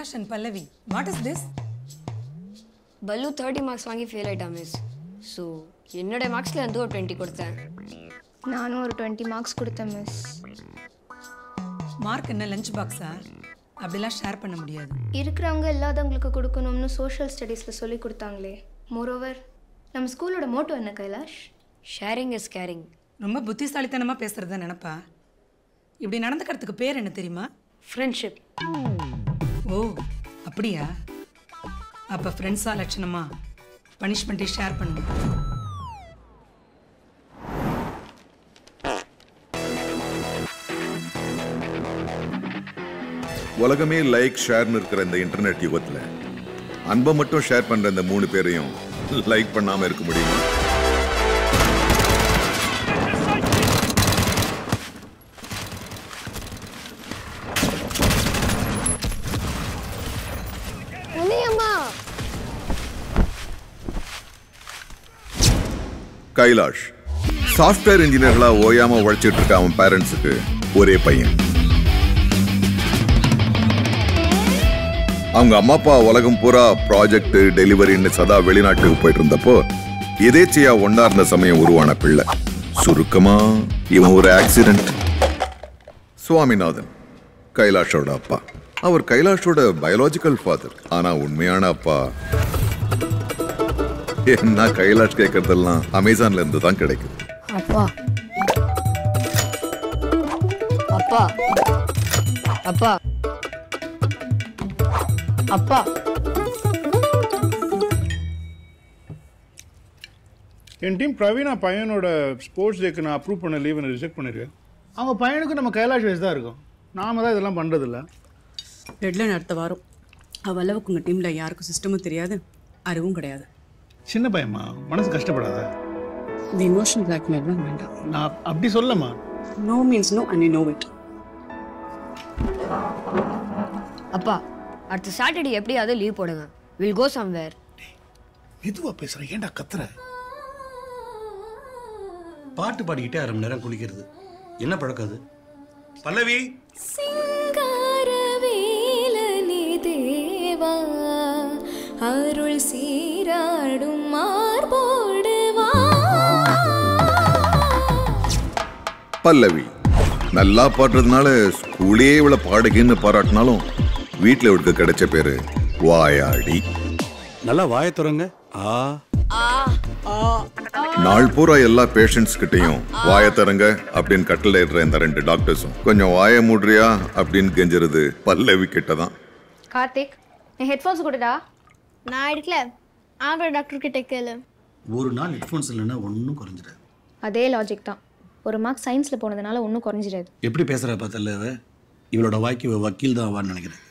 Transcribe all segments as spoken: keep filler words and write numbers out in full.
Kailash and Pallavi. What is this? Ballu thirty marks வாங்கி fail ஆயிட்டா miss. So, என்னோட மார்க்ஸ்ல இருந்து ஒரு twenty கொடுத்தேன். நானும் ஒரு twenty marks கொடுத்தேன் miss. மார்க் என்ன லஞ்ச் பாக்ஸா? அப்படிலாம் ஷேர் பண்ண முடியாது. இருக்கிறவங்க இல்லாதவங்களுக்கு கொடுக்கணும்னு சோஷியல் ஸ்டடீஸ்ல சொல்லி கொடுத்தாங்களே. Moreover, நம்ம ஸ்கூலோட மோட்டோ என்ன கைலாஷ்? Sharing is caring. ரொம்ப புத்திசாலித்தனமா பேசுறத நினைப்பா. இப்படி நடந்துக்கிறதுக்கு பேர் என்ன தெரியுமா? Friendship. ஓ, அப்படியா? அப்ப ஃப்ரெண்ட்ஸா லட்சணமா பனிஷ்மெண்ட்டை ஷேர் பண்ணு. உலகமே லைக் ஷேர்னு இருக்கிற இந்த இன்டர்நெட் யுகத்துல அன்பை மட்டும் ஷேர் பண்ற இந்த மூணு பேரையும் லைக் பண்ணாம இருக்க முடியுமா? கைலாஷ் சாஃப்ட்வேர் இன்ஜினியர்களா ஓயாம உழைச்சிட்டு இருக்க அவன் பேரண்ட்ஸுக்கு ஒரே பையன். அவங்க அம்மா அப்பா உலகம் பூரா ப்ராஜெக்ட் டெலிவரின்னு சதா வெளிநாட்டுக்கு போயிட்டு இருந்தப்போ எதேச்சையா ஒன்னா இருந்த சமயம் உருவான பிள்ளை. சுருக்கமா இவன் ஒரு ஆக்சிடென்ட். சுவாமிநாதன் கைலாஷோட அப்பா. அவர் கைலாஷோட பயாலஜிக்கல் ஃபாதர். ஆனா உண்மையான அப்பா என்ன கைலாஷ் கேட்கறதெல்லாம் அமேசான்ல இருந்து தான் கிடைக்குது. அப்பா அப்பா அப்பா அப்பா என் டீம் பிரவீனா பையனோட ஸ்போர்ட்ஸ் டேக்கு நான் அப்ரூவ் பண்ண லீவை ரிஜெக்ட் பண்ணிருக்கேன். அவங்க பையனுக்கு நம்ம கைலாஷ் வயசு தான் இருக்கும். நாம தான் இதெல்லாம் பண்றதில்ல. டெட்லைன் அடுத்த வாரம். அவள் அளவுக்கு உங்கள் டீமில் யாருக்கும் சிஸ்டமும் தெரியாது, அறிவும் கிடையாது. சின்ன பையமா, மனசு கஷ்டப்படாத. இந்த இமோஷனல் பிளாக்மெயில்லாம் வேண்டாம். நான் அப்படி சொல்லமா. No means no and you know it. அப்பா அடுத்த சாட்டர்டே எப்படியாவது லீவ் போடுங்க. Will go somewhere. மெதுவா பேசுற, ஏன்டா கத்துற? பாட்டு பாடிக்கிட்டே அரை மணி நேரம் குளிக்கிறது என்ன பழக்கம் அது? பல்லவி சிங்காரவேலனே தேவா அருள் சீராடும் மார்போடு வா. பல்லவி நல்லா பாடுறதுனால ஸ்கூலே இவளை பாடுகின்னு பாராட்டினாலும் வீட்டில் இவளுக்கு கிடைச்ச பேரு வாயாடி. நல்லா வாய துறங்க. ஆ நாள் பூரா எல்லா பேஷண்ட்ஸ் கிட்டையும் வாய தரங்க அப்படின்னு கட்டளை இடுற இந்த ரெண்டு டாக்டர்ஸும் கொஞ்சம் வாய மூடுறியா அப்படின்னு கெஞ்சுறது பல்லவி கிட்டதான். கார்த்திக், நீ ஹெட்ஃபோன்ஸ் கொடுடா. நான் எடுக்கல, ஆங்கிற டாக்டர் கிட்ட கேளு. ஒரு நாள் ஹெட்ஃபோன்ஸ் இல்லைன்னா ஒன்றும் குறைஞ்சிடாது. அதே லாஜிக் தான். ஒரு மார்க் சயின்ஸ்ல போனதுனால ஒன்றும் குறைஞ்சிடாது. எப்படி பேசுற பார்த்தல இவளோட வாய்க்கு வக்கீல் தான் ஆவான்னு நினைக்கிறேன்.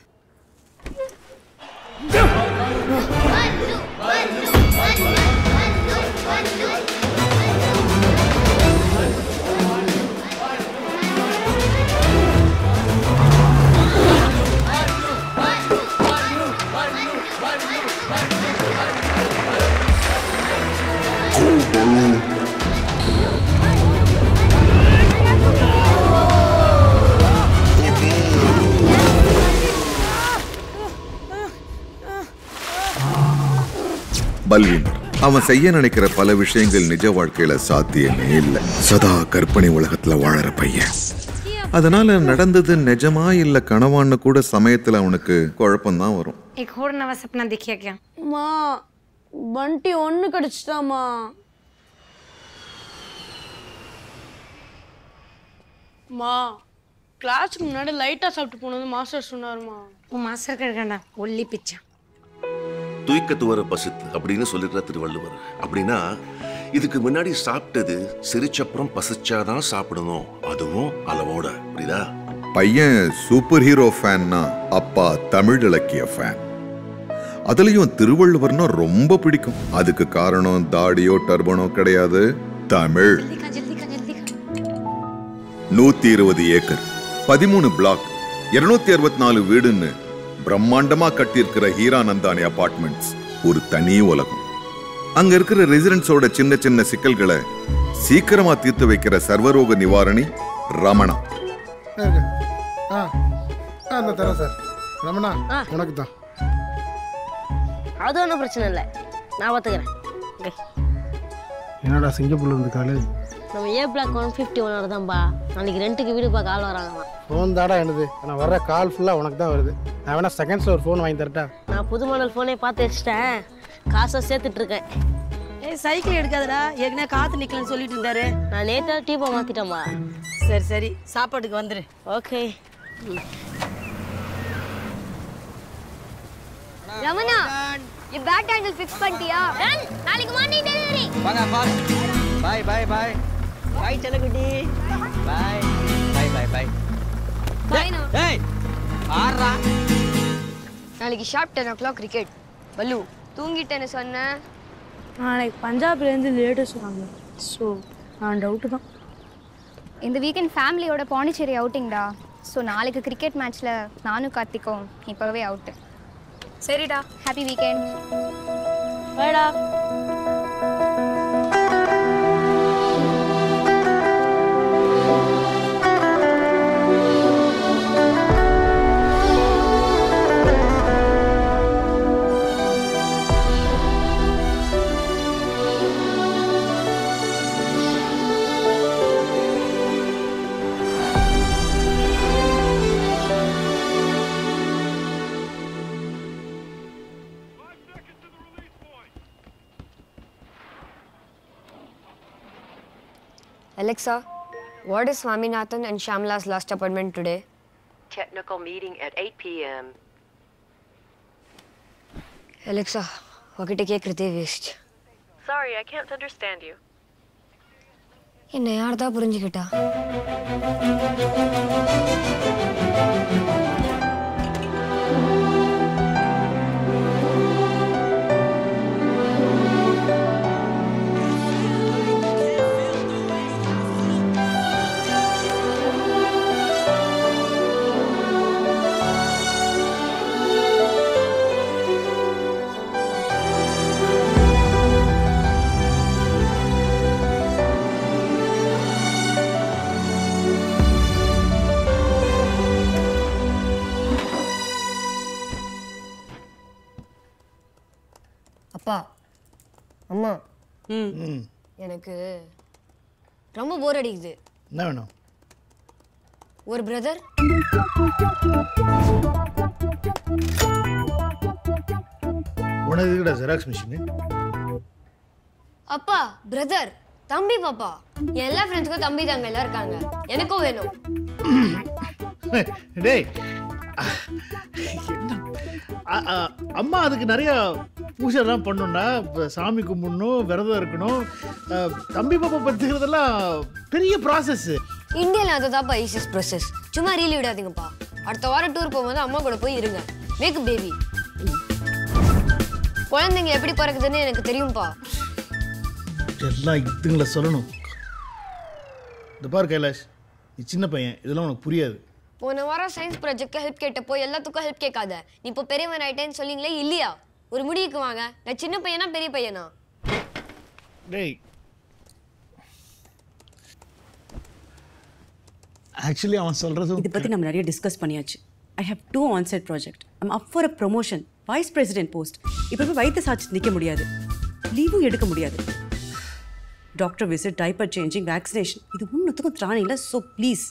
பல்வின் அவன் செய்ய நினைக்கிற பல விஷயங்கள் நிஜ வாழ்க்கையில சாத்தியமே இல்லை. சதா கற்பனை உலகத்துல வாழற பையன். அதனால நடந்தது நிஜமா இல்ல கனவான்னு கூட சமயத்துல அவனுக்கு குழப்பம்தான் வரும். एक और नया सपना देखिए क्या? माँ बंटी ஒன்னு கடிச்சிட்டாமா. மா கிளாஸ்க்கு முன்னாடி லைட்டா சாப்பிட்டு போனது மாஸ்டர் சொன்னாருமா. உன் மாஸ்டர் கேட்கண்டா ஒல்லி பிச்சை. தூய்க்கத்துவர பசித்து அப்படின்னு சொல்லிடுற திருவள்ளுவர். அப்படின்னா இதுக்கு முன்னாடி சாப்பிட்டது சிரிச்சப்புறம் பசிச்சாதான் சாப்பிடணும், அதுவும் அளவோட. புரியுதா? பையன் சூப்பர் ஹீரோ ஃபேன்னா அப்பா தமிழ் இலக்கிய ஃபேன். அதுலயும் திருவள்ளுவர்னா ரொம்ப பிடிக்கும். அதுக்கு காரணம் தாடியோ டர்பனோ கிடையாது, தமிழ். நூத்தி இருபது ஏக்கர், பதிமூணு பிளாக், இருநூத்தி அறுபத்தி நாலு வீடுன்னு பிரம்மாண்டமா கட்டியிருக்கிற ஹீரானந்தானி அபார்ட்மெண்ட்ஸ் ஒரு தனி உலகம். அங்க இருக்கிற ரெசிடென்ட்ஸோட சின்ன சின்ன சிக்கல்களை சீக்கிரமா தீர்த்து வைக்கிற சர்வரோக நிவாரணி ரமணா. ரமணா உனக்கு தான். அது ஒன்றும் பிரச்சனை இல்லை, நான் பார்த்துக்கிறேன். ஓகே. என்னடா சிங்கப்பூர்ல இருந்து காலு? நம்ம A block one fifty one வருதான்பா. நாளைக்கு ரெண்டுக்கு வீடு பார்க்க ஆள் வராங்கம்மா. ஃபோன் தாடா என்னது? நான் வர்ற கால் ஃபுல்லாக உனக்கு தான் வருது. நான் வேணா செகண்ட்ஸில் ஒரு ஃபோன் வாங்கி தரட்டா? நான் புது மாடல் ஃபோனே பார்த்து வச்சுட்டேன், காசை சேர்த்துட்டு இருக்கேன். ஏய் சைக்கிள் எடுக்காதடா, ஏற்கனவே காற்று நிற்கலன்னு சொல்லிட்டு இருந்தாரு. நான் நேற்றா டீப்பை மாற்றிட்டேம்மா. சரி சரி, சாப்பாட்டுக்கு வந்துடு. ஓகே. ரமணா, ये बैट हैंडल फिक्स பண்ணிட்டியா? நாளைக்கு மார்னிங் டெலிவரி. வாங்க boss. Bye bye bye. Bye செல்லகுட்டி. Bye bye bye bye. பைனா. ஏய் ஆறா. நாளைக்கு sharp ten o'clock cricket. பல்லு தூங்கிட்டேன்னு சொன்னேன். நாளைக்கு பஞ்சாப்லேருந்து லேட்டு சொன்னாங்க. ஸோ நான் டவுட்டு தான். இந்த வீக்கெண்ட் ஃபேமிலியோட பாண்டிச்சேரி அவுட்டிங்டா. ஸோ நாளைக்கு கிரிக்கெட் மேட்ச்சில் நானும் கார்த்திக்கும் இப்போவே அவுட்டு. சரிடா, ஹாப்பி வீக்கெண்ட். பைடா. Alexa, what is Swaminathan and Shamla's last appointment today? Technical meeting at eight p m Alexa, wakite kekrite waste. Sorry, I can't understand you. Enna yaar da purinjikita? அப்பா அம்மா ம் எனக்கு ரொம்ப போர் அடிக்குது. என்ன வேணும்? ஒரு பிரதர். உனக்கு இருக்கடா ஜெராக்ஸ் மிஷின்? அப்பா பிரதர் தம்பி பாப்பா. எல்லா ஃப்ரெண்ட்ஸ்க்கும் தம்பி தங்க எல்லாம் இருக்காங்க, எனக்கும் வேணும். டேய் அம்மா அதுக்கு நிறைய பூஜைலாம் பண்ணணும்டா. சாமி கும்பிடணும், விரதம் இருக்கணும். தம்பி பாப்பா பத்துக்கிறதெல்லாம் பெரிய ப்ராசஸ். இந்தியாவில் அதுதான்ப்பா ஈஸியஸ்ட் ப்ராசஸ். சும்மா ரீல் விடாதீங்கப்பா. அடுத்த வாரம் டூர் போகும்போது அம்மா கூட போய் இருங்க. Make baby. குழந்தைங்க எப்படி பிறக்குதுன்னு எனக்கு தெரியும்பா. எல்லாம் இதுங்களை சொல்லணும். இந்த பார் கைலாஷ், நீ சின்ன பையன், இதெல்லாம் உனக்கு புரியாது. போன வாரம் சயின்ஸ் ப்ராஜெக்ட்க்கு ஹெல்ப் கேட்டப்போ எல்லாத்துக்கும் ஹெல்ப் கேட்காத. நீ இப்போ பெரியவன் ஆயிட்டேன்னு சொல்லிங்களே இல்லையா? ஒரு முடிவுக்கு வாங்க. நான் சின்ன பையனா பெரிய பையனா? டேய் ஆக்சுவலி அவன் சொல்றது இதை பற்றி நம்ம நிறைய டிஸ்கஸ் பண்ணியாச்சு. I have to onsite project. I'm up for a promotion, vice president post. இப்போ போய் வைத்த சாட்சி நிற்க முடியாது, லீவும் எடுக்க முடியாது. Doctor visit, diaper changing, vaccination, இது ஒன்றுத்துக்கும் திராணி இல்லை. So please.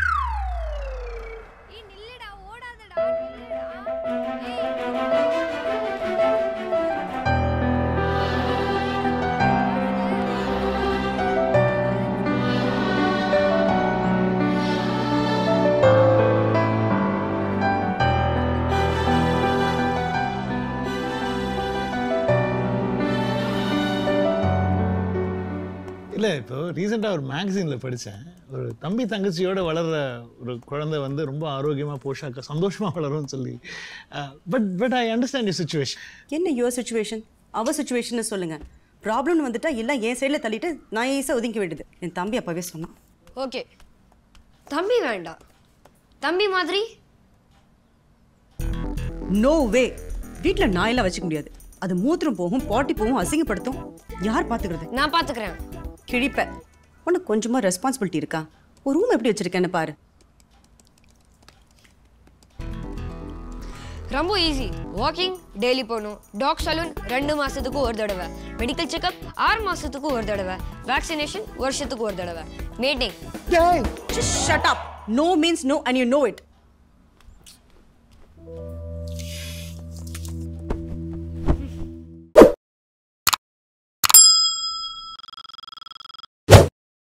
இல்லை, இப்போ ரீசெண்டாக ஒரு மேகசினில் படித்தேன். ஒரு தம்பி தங்கச்சியோட வளர்கிற ஒரு குழந்தை வந்து ரொம்ப ஆரோக்கியமாக போஷாக்க சந்தோஷமாக வளரும்னு சொல்லி. But but I understand your situation. என்ன யுவர் சுச்சுவேஷன்? அவர் சுச்சுவேஷன்னு சொல்லுங்கள். ப்ராப்ளம்னு வந்துட்டா எல்லாம் என் சைடில் தள்ளிட்டு நான் ஈஸியாக ஒதுங்க வேண்டியது. என் தம்பி அப்போவே சொன்னான். ஓகே, தம்பி வேண்டாம். தம்பி மாதிரி நோ வே. வீட்டில் நாயெல்லாம் வச்சுக்க முடியாது. அது மூத்திரம் போகும், பாட்டி போகும், அசிங்கப்படுத்தும். யார் பார்த்துக்கிறது? நான் பார்த்துக்கிறேன். கிழிப்ப. உனக்கு கொஞ்சமாக ரெஸ்பான்சிபிலிட்டி இருக்கா? ஒரு ரூம் எப்படி வச்சிருக்கேன்னு பாரு. ரொம்ப ஈஸி. வாக்கிங் டெய்லி போகணும், டாக் சலூன் ரெண்டு மாசத்துக்கு ஒரு தடவை, மெடிக்கல் செக்அப் ஆறு மாசத்துக்கு ஒரு தடவை, வேக்சினேஷன் வருஷத்துக்கு ஒரு தடவை, meeting. Just shut up. No means no and you know it.